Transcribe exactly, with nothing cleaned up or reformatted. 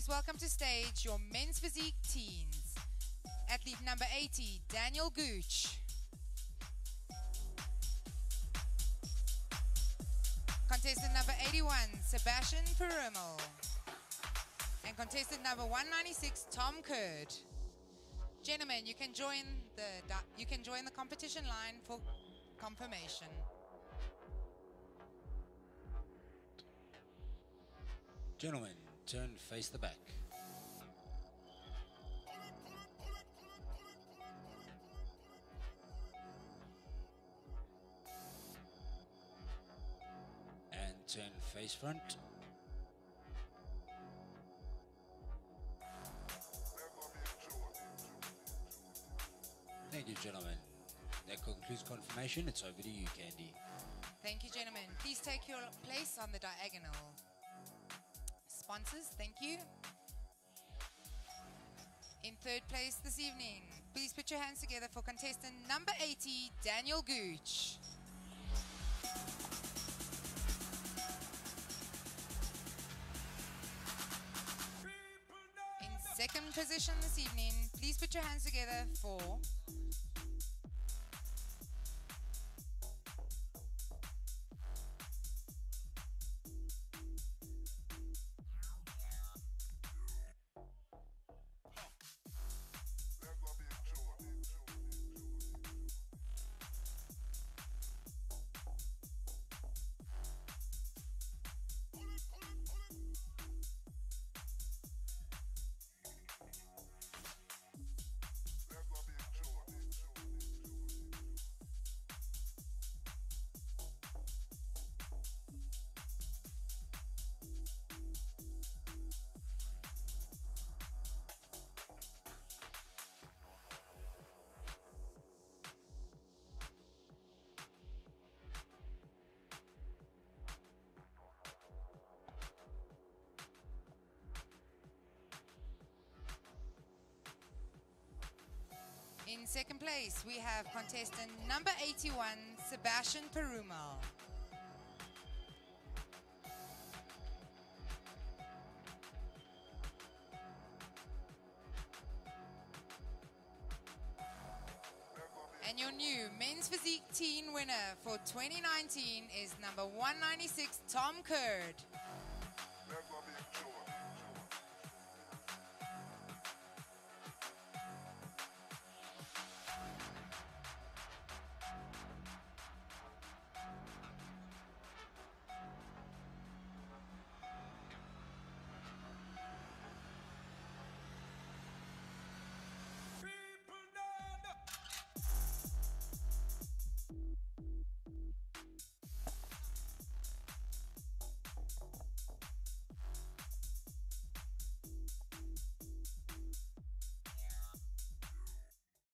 Please welcome to stage your men's physique teens. Athlete number eighty, Daniel Gooch. Contestant number eighty-one, Sebastian Perumal. And contestant number one ninety-six, Tom Curd. Gentlemen, you can join the you can join the competition line for confirmation. Gentlemen, turn face the back. And turn face front. Thank you, gentlemen. That concludes confirmation. It's over to you, Candy. Thank you, gentlemen. Please take your place on the diagonal. Sponsors, thank you. In third place this evening, please put your hands together for contestant number eighty, Daniel Gooch. In second position this evening, please put your hands together for In second place, we have contestant number eighty-one, Sebastian Perumal. And your new men's physique teen winner for twenty nineteen is number one ninety-six, Tom Curd.